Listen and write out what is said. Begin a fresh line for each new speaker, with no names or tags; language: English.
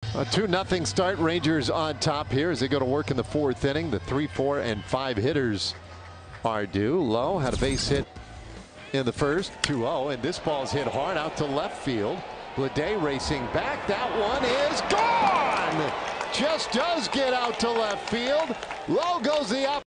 A 2-0 start. Rangers on top here as they go to work in the 4th inning. The 3, 4, and 5 hitters are due. Lowe had a base hit in the first, 2-0, and this ball's hit hard out to left field. Blade racing back. That one is gone. Just does get out to left field. Lowe goes the opposite.